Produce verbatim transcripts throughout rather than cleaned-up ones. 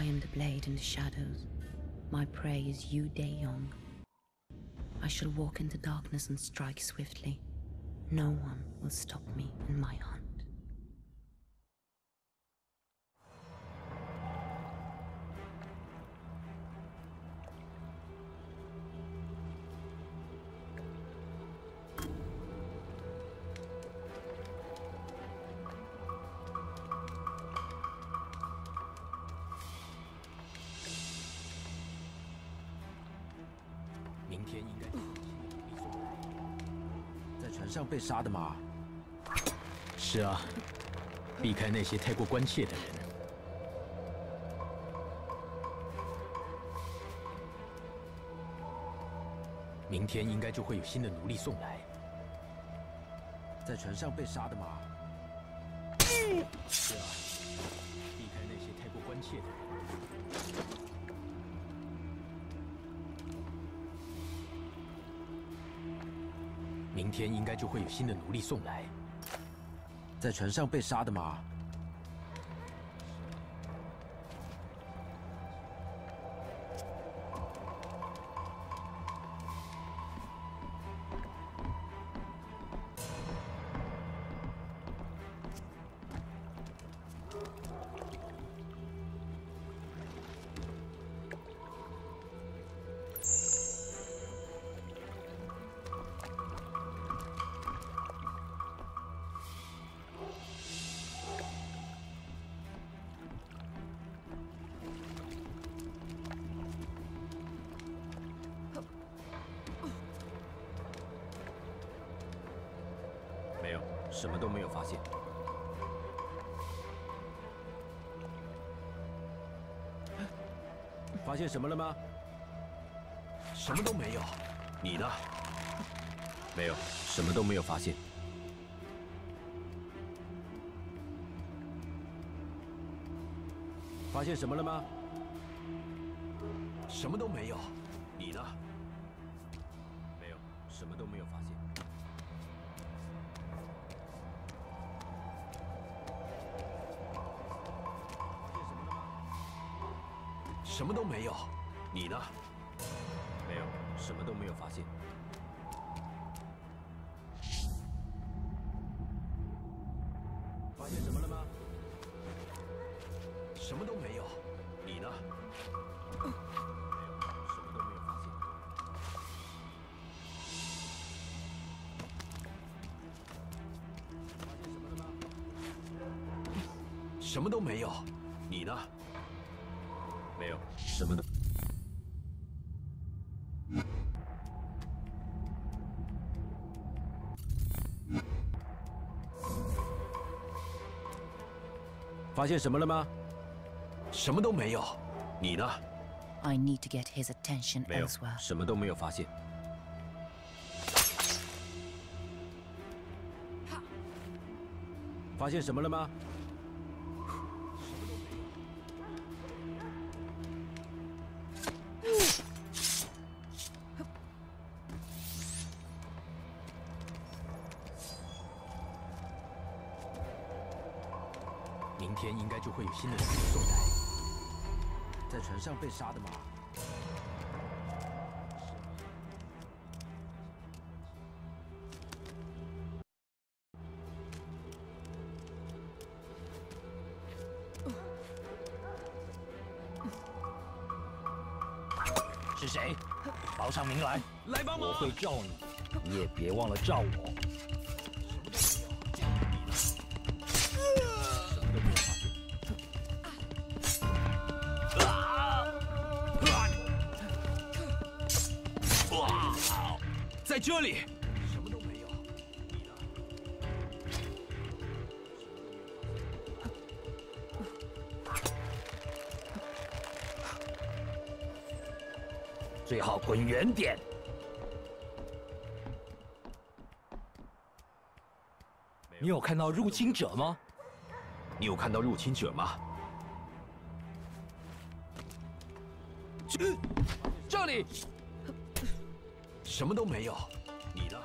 I am the blade in the shadows. My prey is you, Dae Young. I shall walk into darkness and strike swiftly. No one will stop me in my hunt. 明天应该在船上被杀的吗？ 是啊，避开那些太过关切的人。明天应该就会有新的奴隶送来。 在船上被杀的吗？ 是啊，避开那些太过关切的人。 明天应该就会有新的奴隶送来。 在船上被杀的吗？什么都没有发现。发现什么了吗？什么都没有。你呢？没有，什么都没有发现。发现什么了吗？什么都没有。你呢？没有，什么都没有发现。 什么都没有，你呢？没有，什么都没有发现。发现什么了吗？什么都没有，你呢？没有，什么都没有发现。发现什么了吗？什么都没有，你呢？ 没有，什么的。发现什么了吗？什么都没有。你呢 I need to get his attention 没有， elsewhere. 什么都没有发现。发现什么了吗？ 明天应该就会有新的奴隶送来。 在船上被杀的吗？ 是谁？报上名来， 来帮忙！ 我会罩你，你也别忘了罩我。 在这里，什么都没有。你呢？ 最好滚远点。你有看到入侵者吗？ 你有看到入侵者吗？ 这里。 什么都没有，你呢？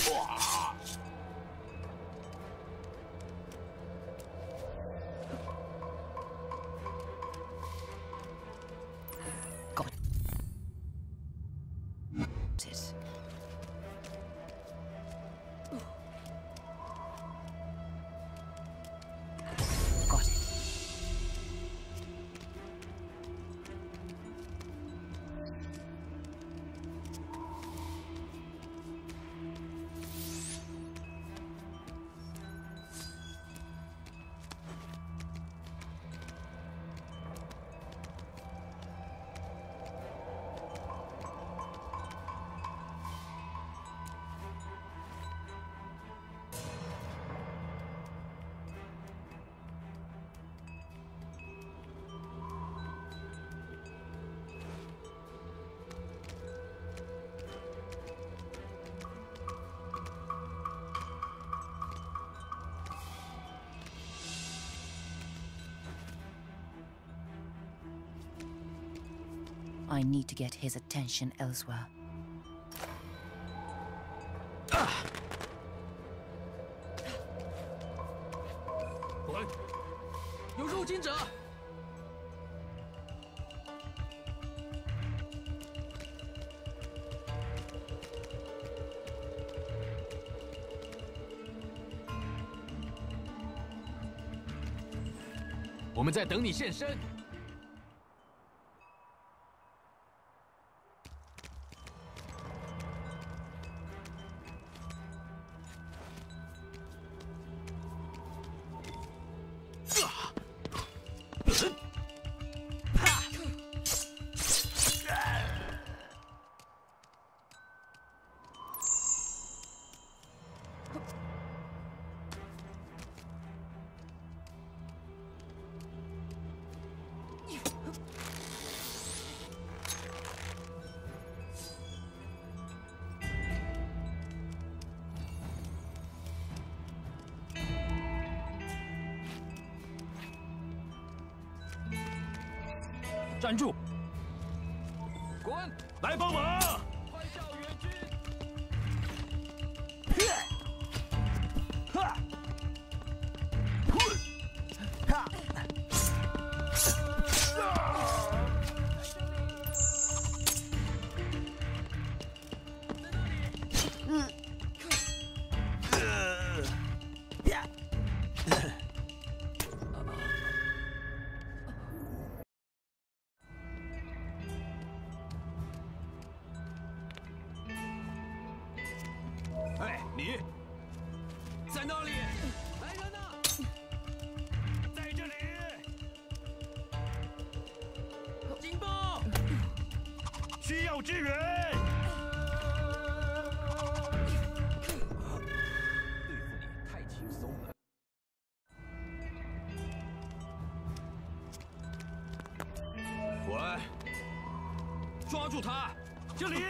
I need to get his attention elsewhere. 滚！有入侵者！我们在等你现身。 站住！ 滚！ 来帮忙！ 快叫援军！ 哈！哈！嗯。呀！ 哎，你在那里？来人呐！在这里！ 警报！ 需要支援！ 对付你太轻松了。滚！抓住他！这里！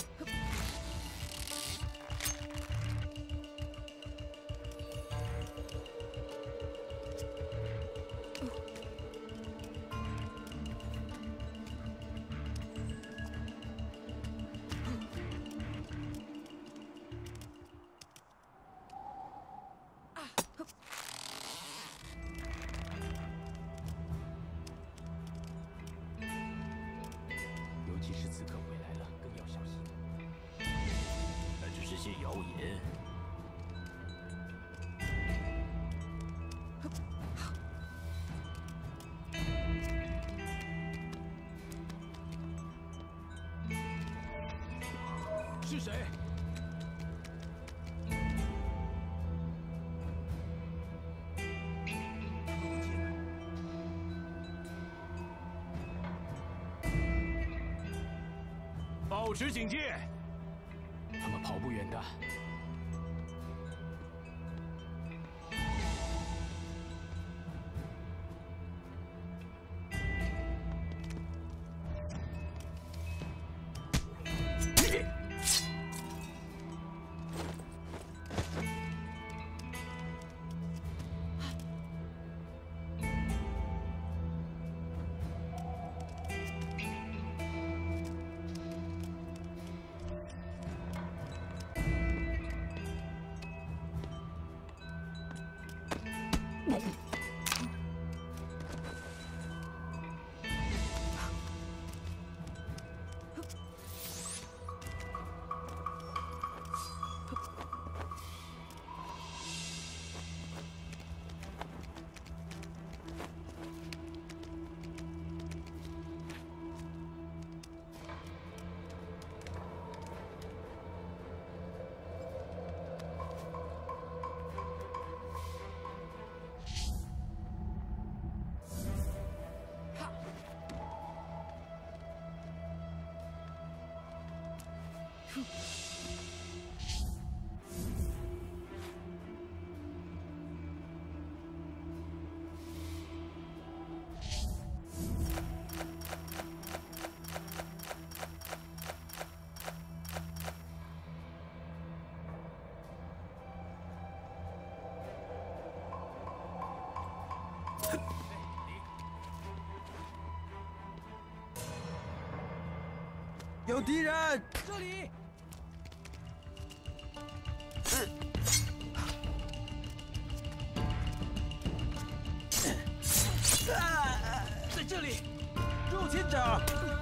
尤其是刺客回来了，更要小心。 那只是些谣言。 是谁？ 保持警戒！ 他们跑不远的。 有敌人！ 这里。在这里， 入侵者！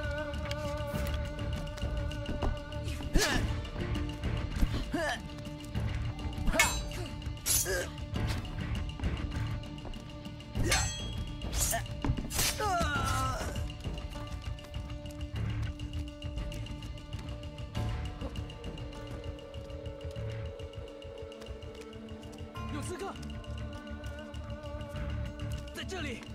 有刺客，在这里。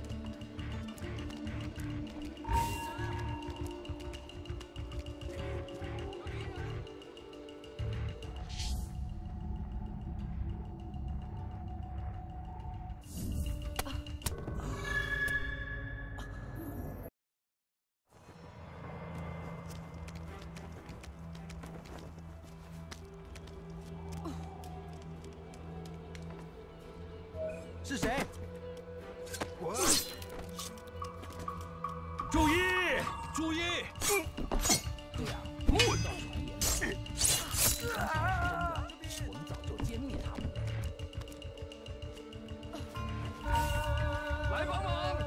是谁？我！ 注意！注意！ 这样，我听到传言了。我们早就歼灭他们了。 来帮忙！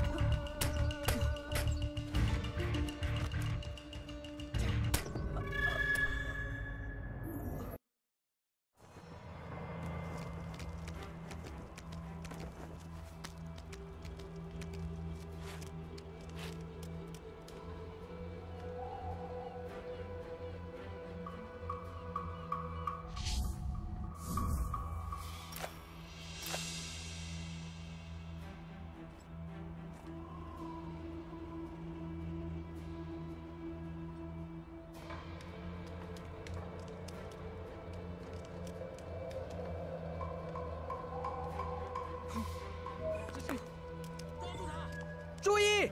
注意！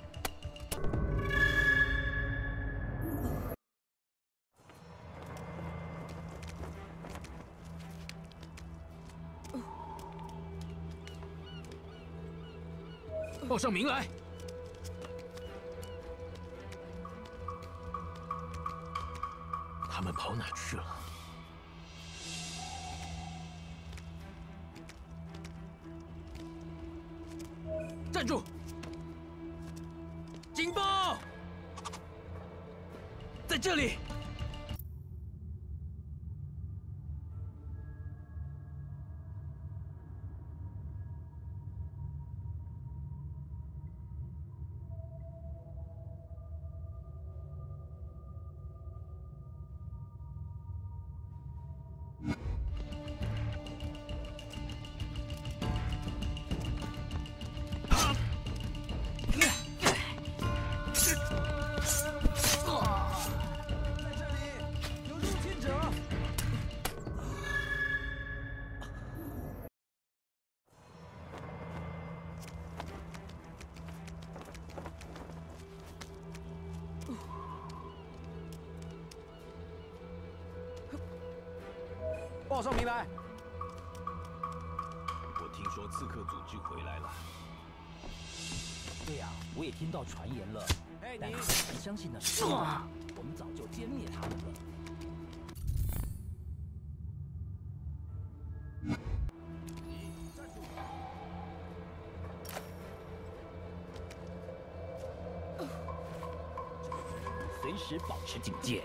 报上名来！他们跑哪去了？ 站住！警报！在这里！ 报上名来！ 我听说刺客组织回来了。 对呀，我也听到传言了。 哎， 但你很难相信那是真的。我们早就歼灭他们了。 站住！ 随时保持警戒。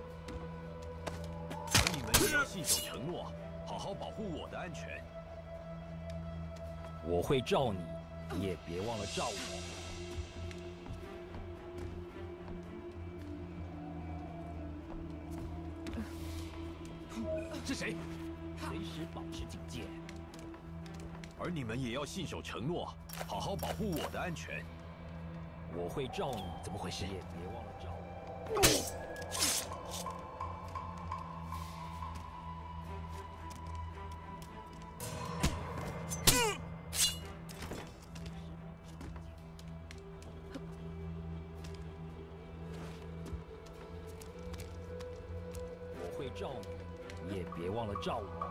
而你们也要信守承诺，好好保护我的安全。 我会罩你，你也别忘了罩我。 是谁？ 随时保持警戒。 而你们也要信守承诺，好好保护我的安全。 我会罩你， 怎么回事？ 你也别忘了罩我。我会罩你，你也别忘了罩我。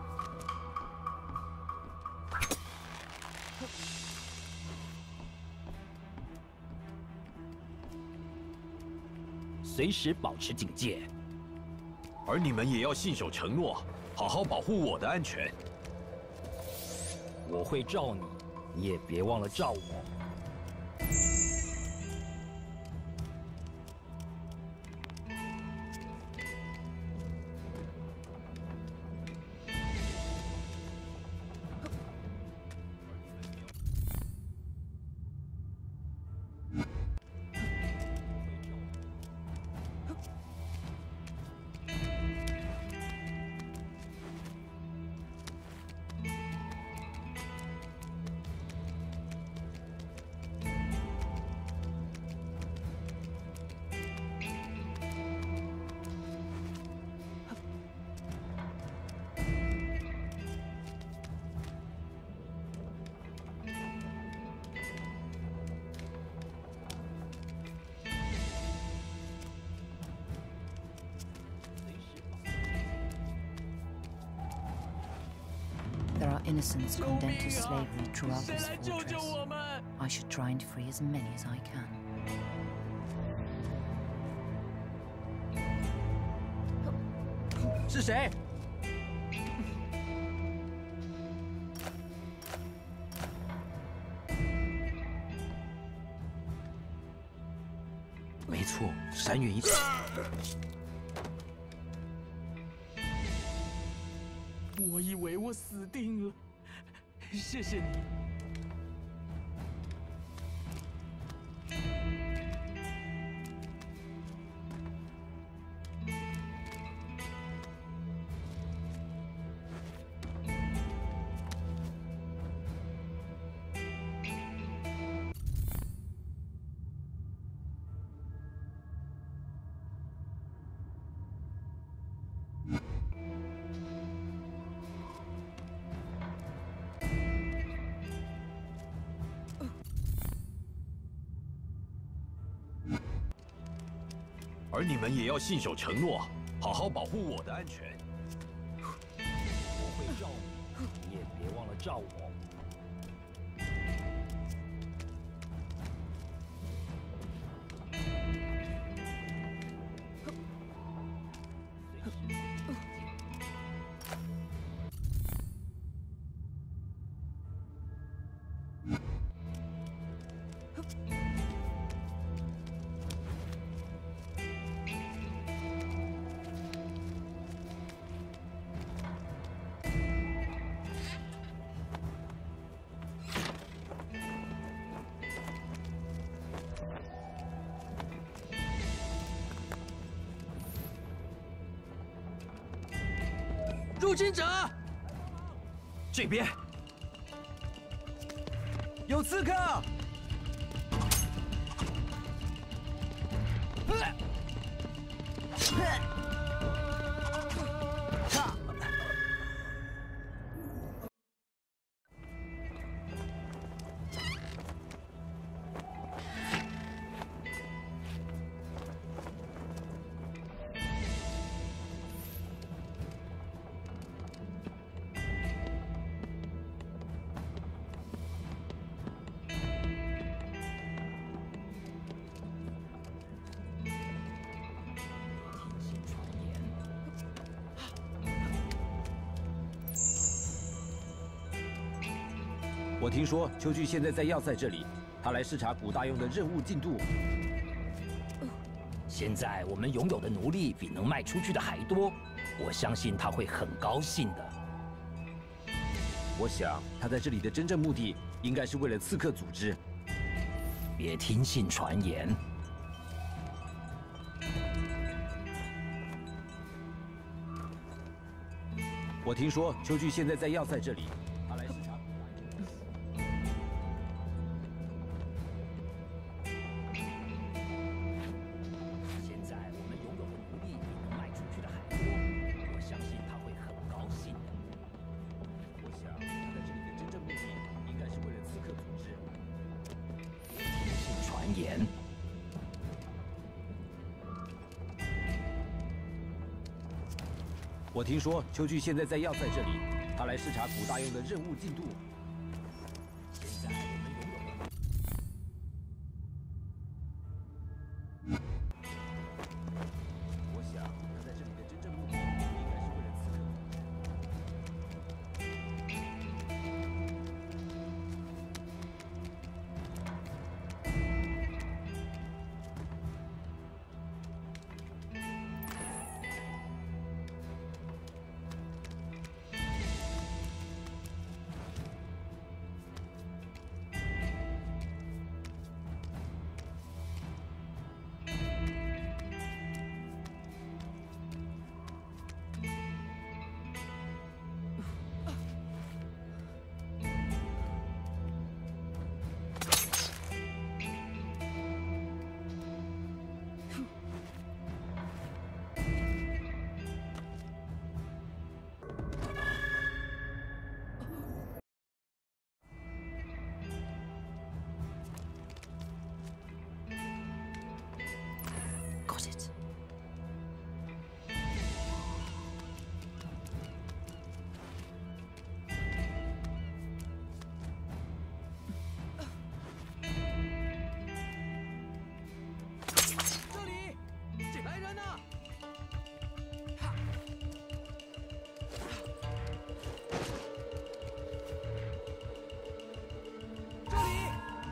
随时保持警戒。 而你们也要信守承诺，好好保护我的安全。 我会罩你，你也别忘了罩我。 There are innocents condemned to slavery throughout this fortress. I should try and free as many as I can. 是谁？ 没错，山原一次。 我以为我死定了，谢谢你。 而你们也要信守承诺，好好保护我的安全。 我会罩你，你也别忘了罩我。 入侵者， 这边有刺客！ 我听说秋菊现在在要塞这里，他来视察古大用的任务进度。 现在我们拥有的奴隶比能卖出去的还多，我相信他会很高兴的。 我想他在这里的真正目的，应该是为了刺客组织。 别听信传言。 我听说秋菊现在在要塞这里，他来视察。 现在我们拥有的奴隶比能卖出去的还多，我相信他会很高兴的。 我想他在这里的真正目的，应该是为了刺客组织。 别听信传言。 我听说秋菊现在在要塞这里，他来视察古大用的任务进度。 现在我们拥有的， 我想他在这里的真正目的，应该是为了刺客组织。 Got it. 这里，几来人呢？这里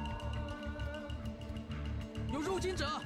有入侵者。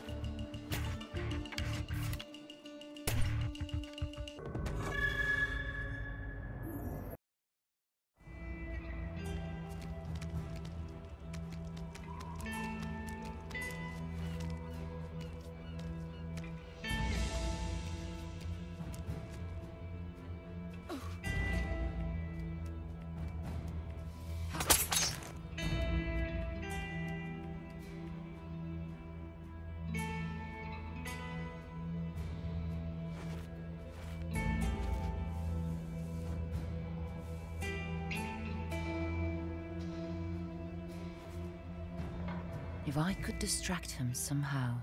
If I could distract him somehow.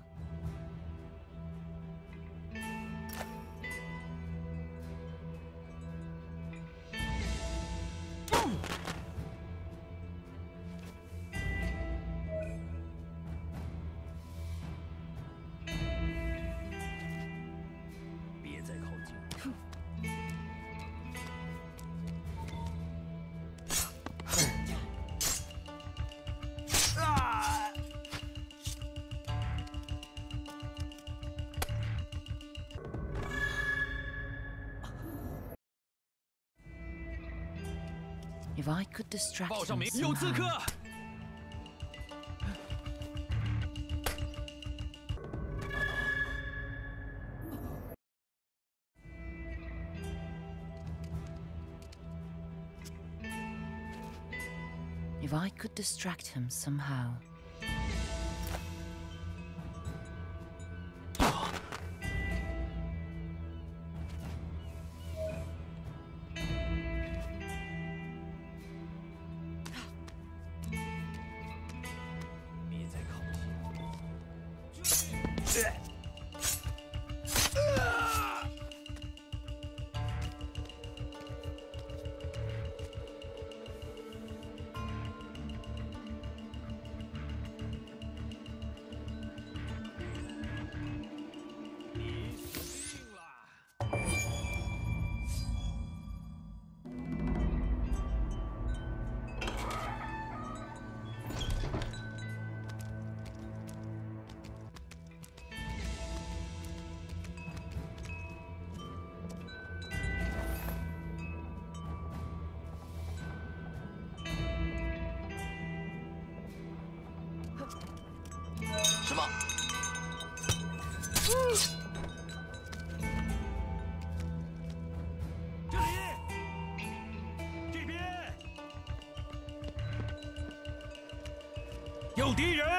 If I could distract 报 him 上名，有刺客！ somehow. If I could distract him somehow. 这里，这边有敌人！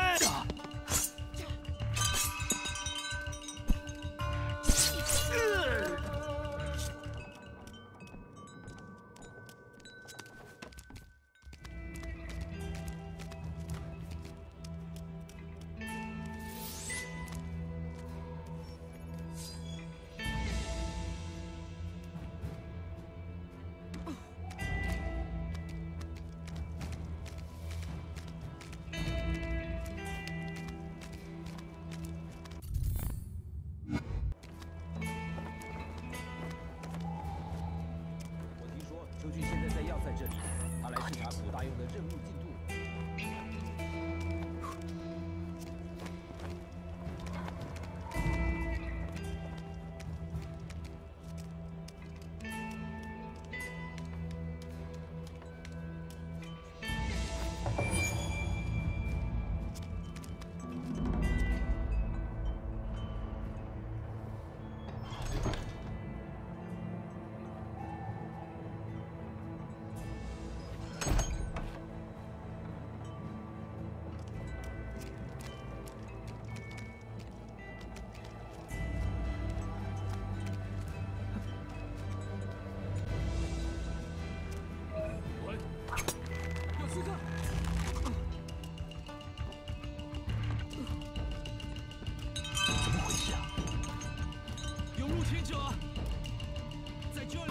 我听说秋俊现在在要塞这里，他来视察古大用的任务进度。 有刺客！ 怎么回事啊？ 有入侵者，在这里。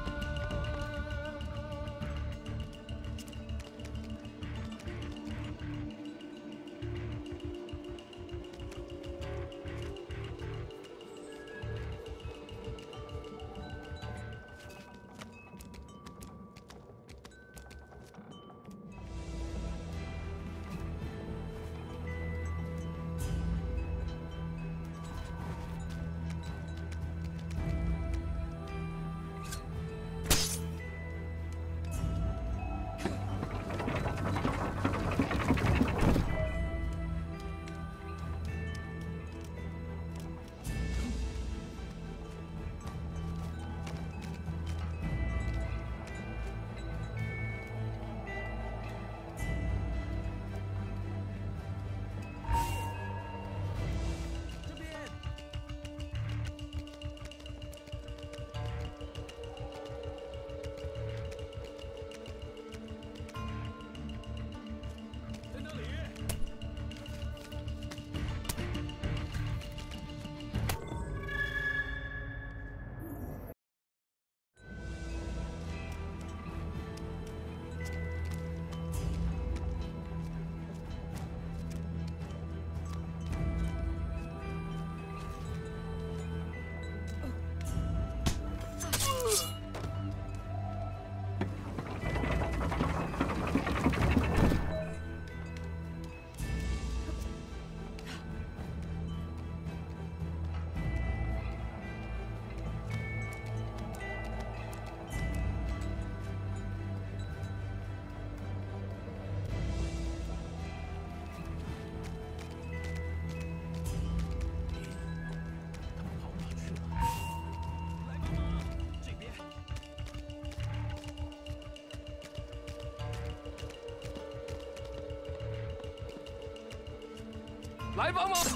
在那里。来帮忙！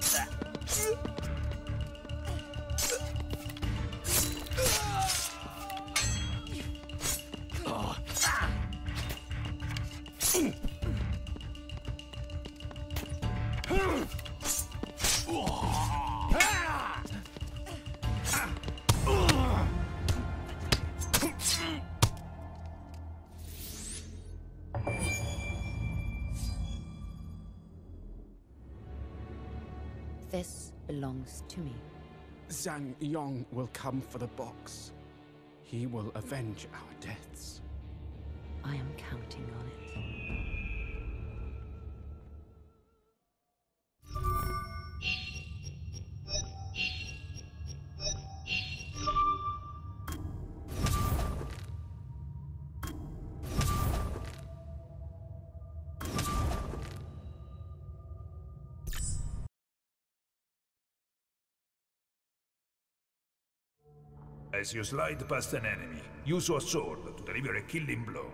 This belongs to me. Zhang Yong will come for the box. He will avenge our deaths. I am counting on it. As you slide past an enemy, use your sword to deliver a killing blow.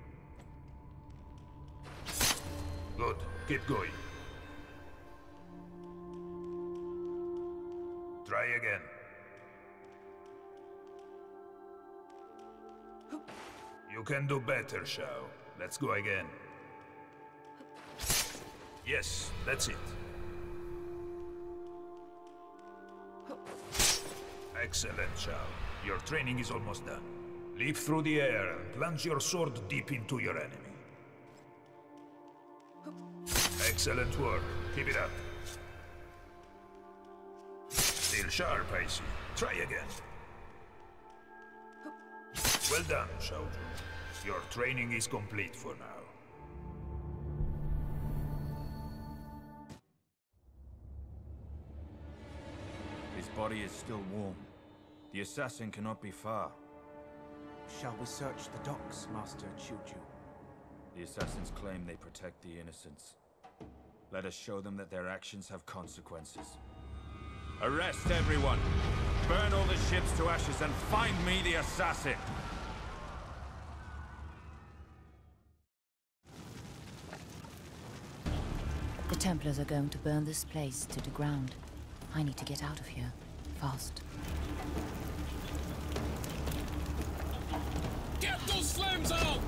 Good. Keep going. Try again. You can do better, Shao. Let's go again. Yes, that's it. Excellent, Shao. Your training is almost done. Leap through the air and plunge your sword deep into your enemy. Excellent work. Keep it up. Still sharp, I see. Try again. Well done, Shao Jun. Your training is complete for now. His body is still warm. The assassin cannot be far. Shall we search the docks, Master Qiuju? The assassins claim they protect the innocents. Let us show them that their actions have consequences. Arrest everyone! Burn all the ships to ashes and find me the assassin! The Templars are going to burn this place to the ground. I need to get out of here. Fast. Get those flames out!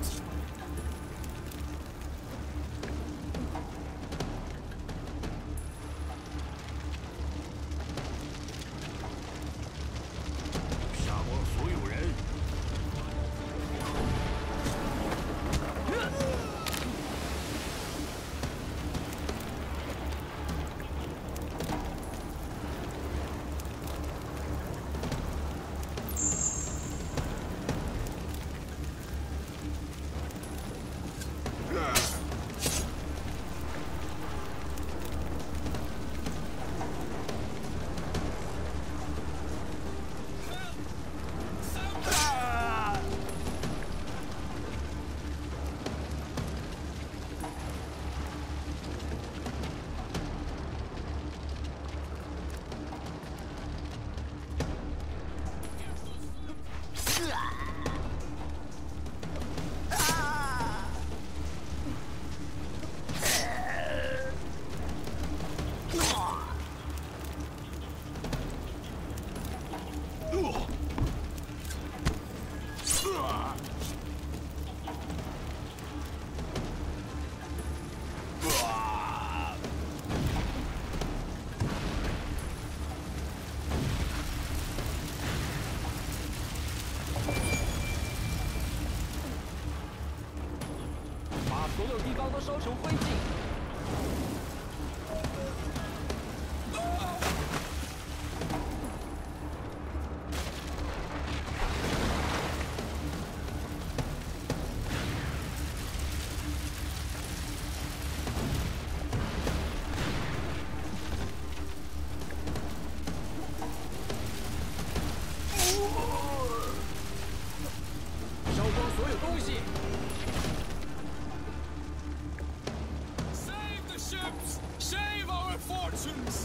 Save the ships! Save our fortunes!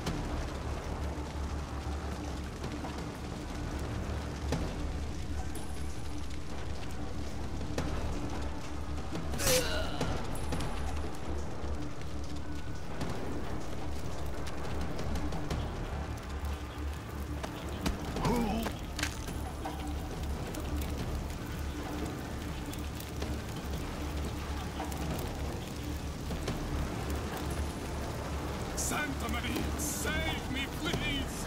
Santa Maria, save me, please!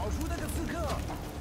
找出那个刺客。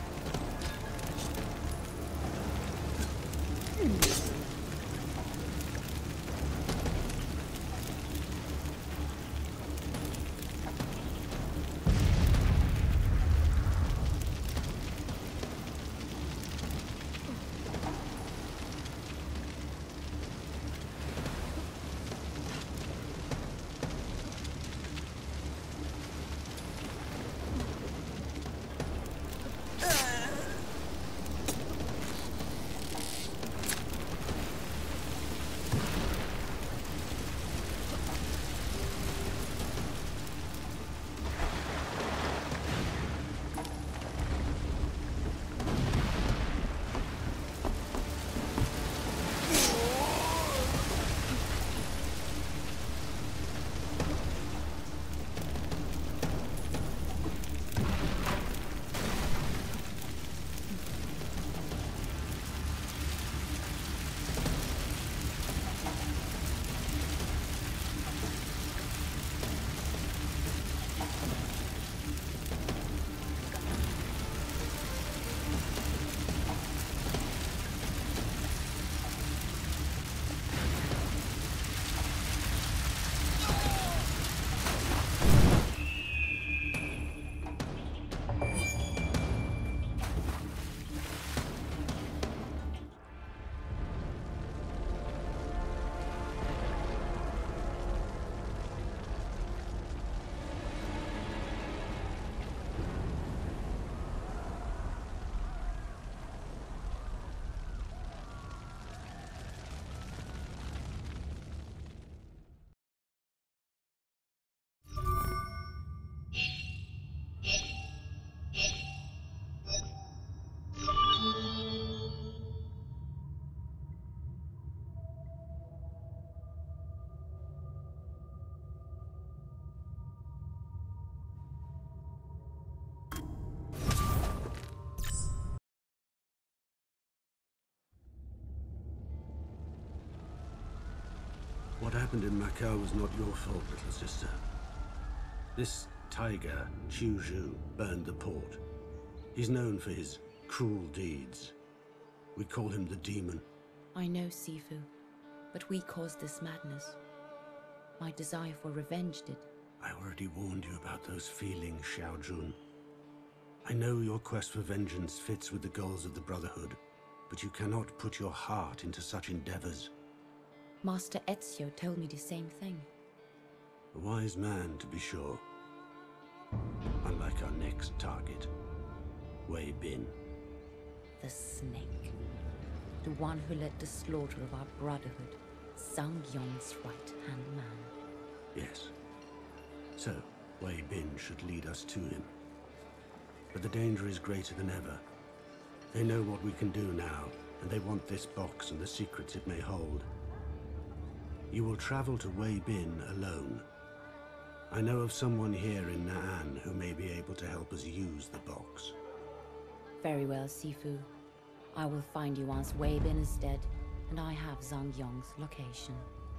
What happened in Macau was not your fault, little sister. This tiger, Qiu Zhu, burned the port. He's known for his cruel deeds. We call him the Demon. I know, Sifu, but we caused this madness. My desire for revenge did. I already warned you about those feelings, Xiao Jun. I know your quest for vengeance fits with the goals of the Brotherhood, but you cannot put your heart into such endeavors. Master Ezio told me the same thing. A wise man, to be sure. Unlike our next target, Wei Bin. The snake. The one who led the slaughter of our Brotherhood. Zhang Yong's right-hand man. Yes. So, Wei Bin should lead us to him. But the danger is greater than ever. They know what we can do now, and they want this box and the secrets it may hold. You will travel to Wei Bin alone. I know of someone here in Na'an who may be able to help us use the box. Very well, Sifu. I will find you once Wei Bin is dead, and I have Zhang Yong's location.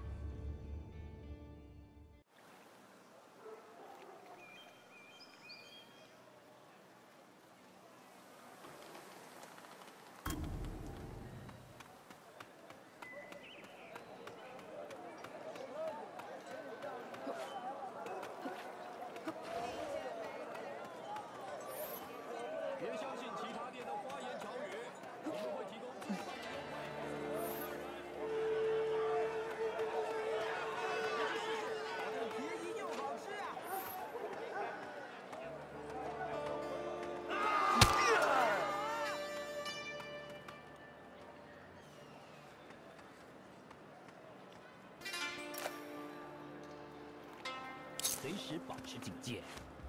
随时保持警戒。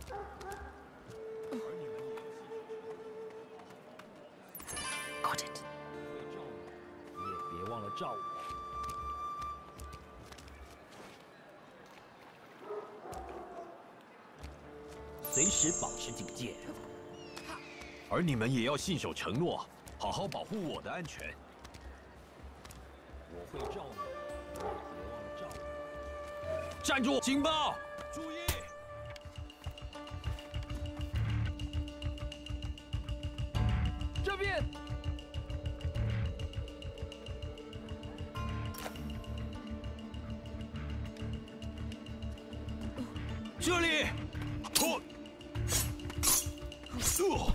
Got it. 你也别忘了照我。随时保持警戒。 而你们也要信守承诺，好好保护我的安全。 我会照你，你也别忘了照我。 站住！警报！注意！ 边！ 这里！哦，呃，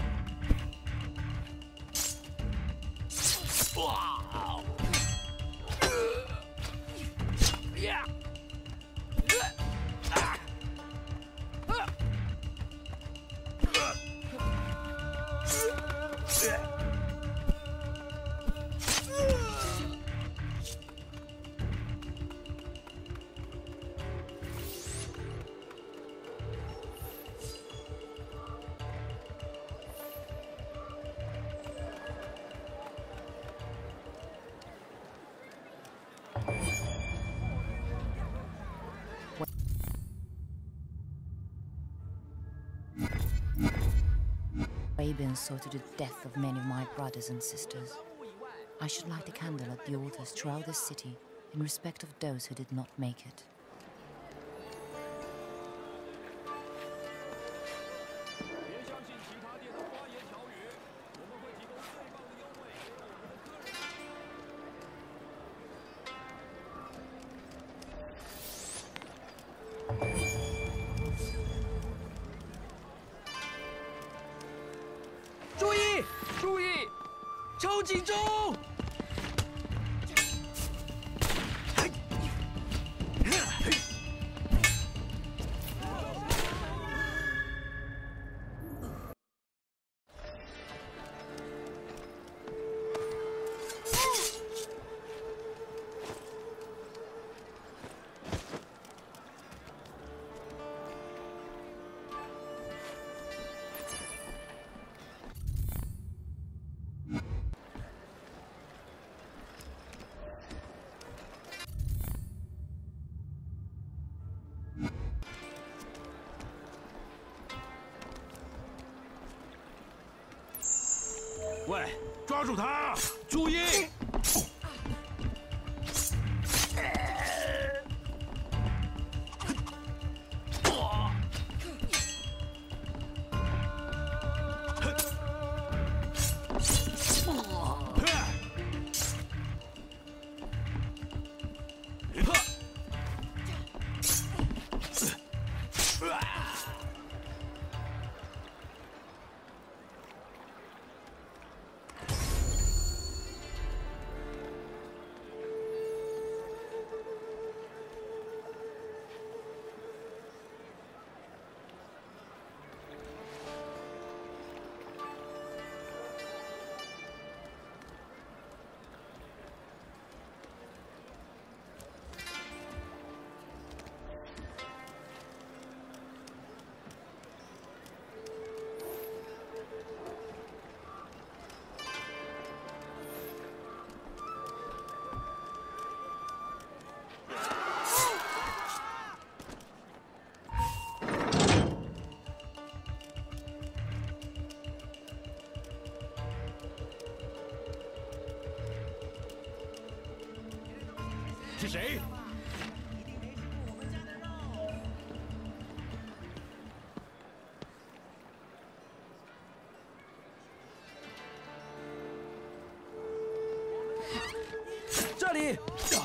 哇！呀！啊！啊！ Rabin saw to the death of many of my brothers and sisters. I should light a candle at the altars throughout the city in respect of those who did not make it. 注意！注意！抽警钟！ 喂，抓住他！注意！是谁？ 这里！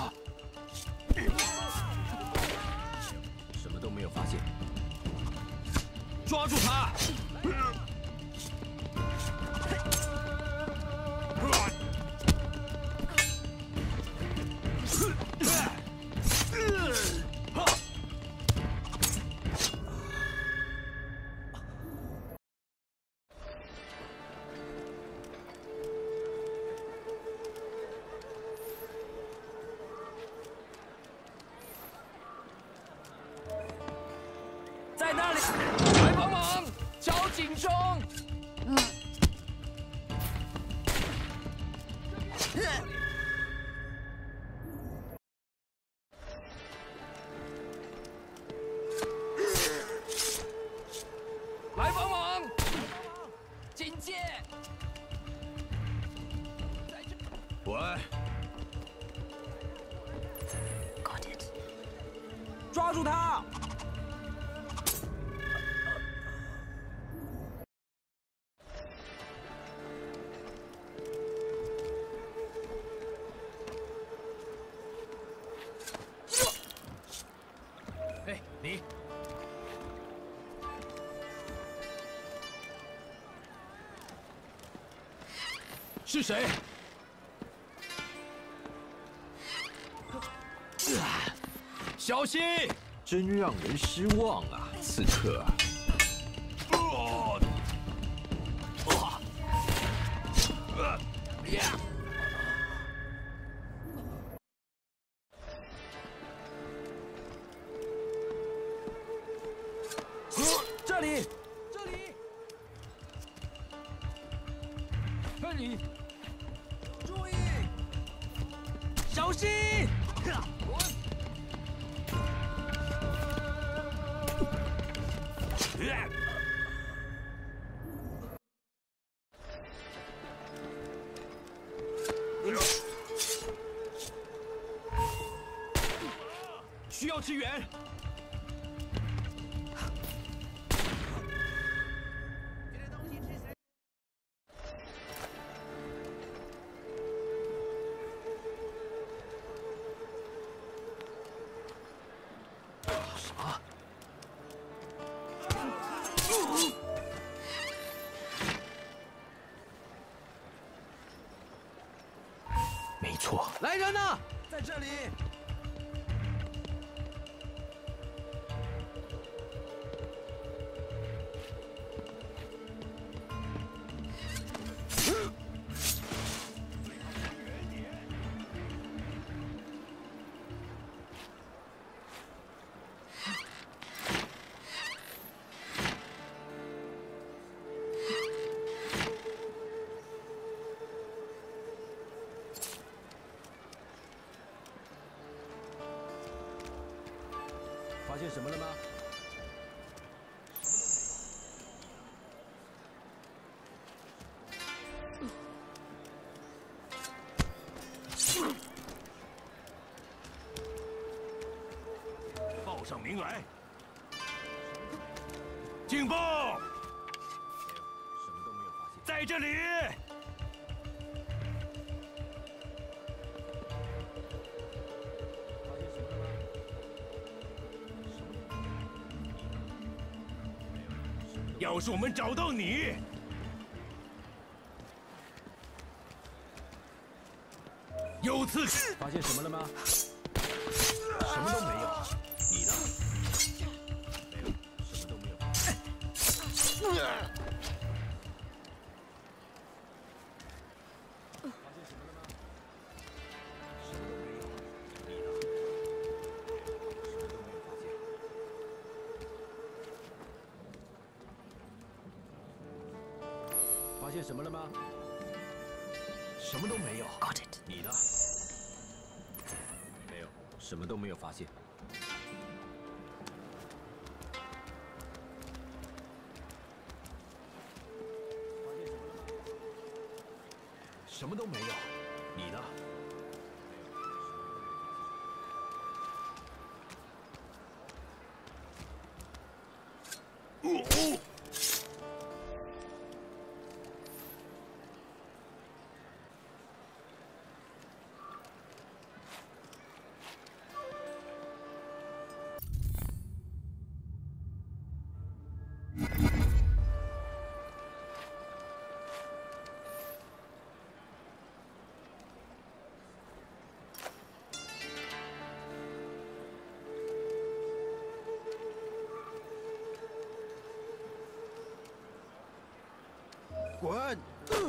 什么都没有发现。 抓住他！ 在那里，来帮忙，敲警钟。嗯。来帮忙，警戒。 喂。 Got it. 抓住他！ I 哎，你是谁？小心！ 真让人失望啊，刺客。 这里，这里！看你，注意，小心！需要支援。啥？没错，来人呐，在这里！发现什么了吗？ 报上名来！警报！ 什么都没有发现。 在这里！要是我们找到你，有刺客！ 发现什么了吗？什么都没有。你呢？没有，什么都没有发现。发现什么了吗？什么都没有。你呢？什么都没有发现。发现什么了吗？什么都没有。 Got it. 你呢？没有，什么都没有发现。什么都没有。你呢？ 哦哦！ 滚！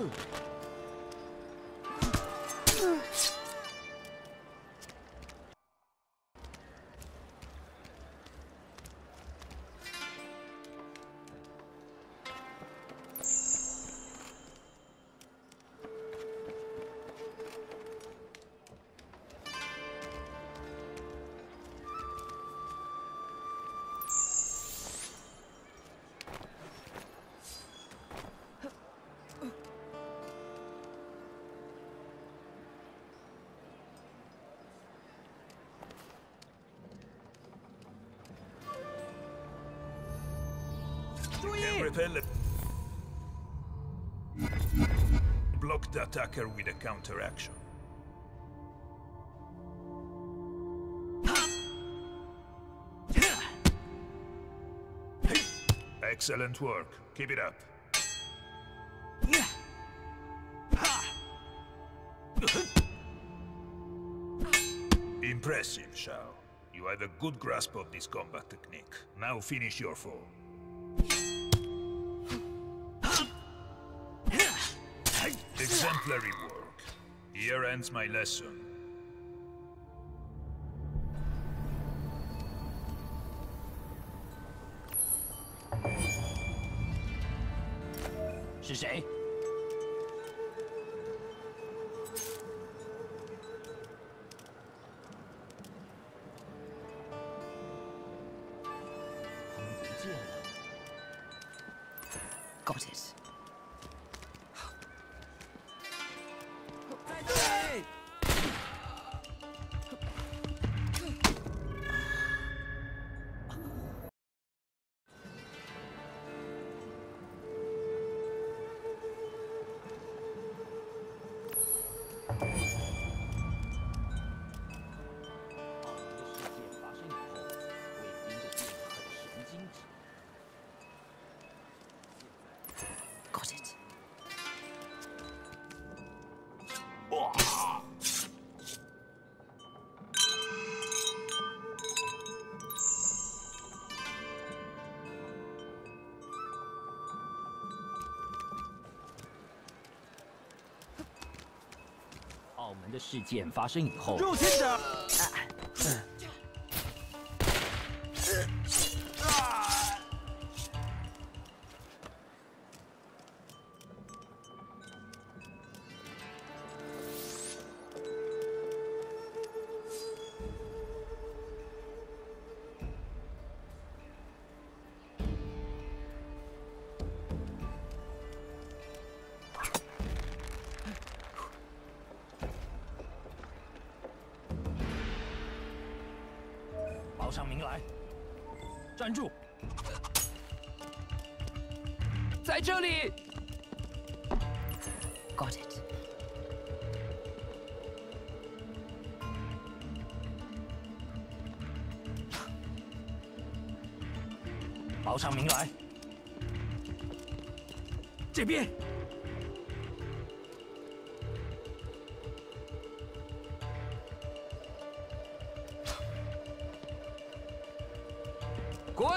Repel. Block the attacker with a counteraction. Excellent work. Keep it up. Impressive, Shao. You have a good grasp of this combat technique. Now finish your foe. Exemplary work. Here ends my lesson. 是谁？他们不见了。 Got it. 在这里！ Got it. 澳门的事件发生以后， 入侵者！ 报上名来，站住！在这里。 Got it. 报上名来，这边。 滚！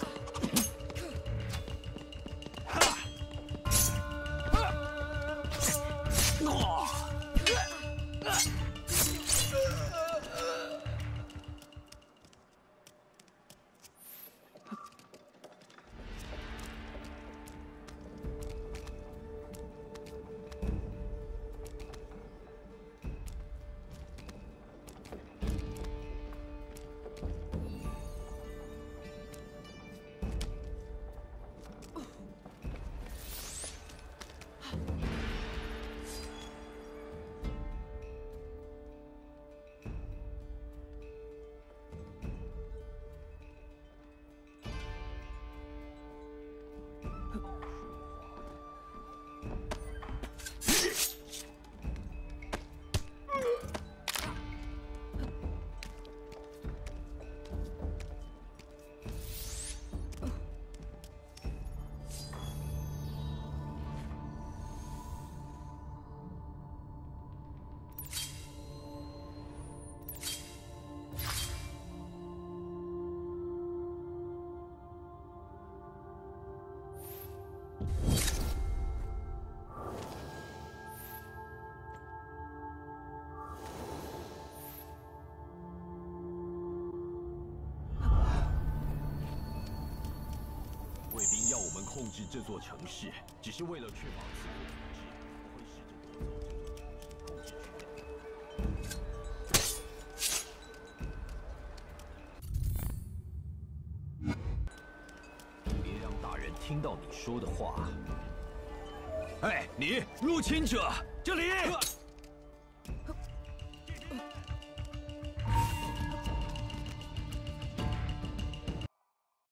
卫兵要我们控制这座城市，只是为了确保此后统治不会试着夺走这座城市控制权。别让大人听到你说的话。哎，你入侵者，这里！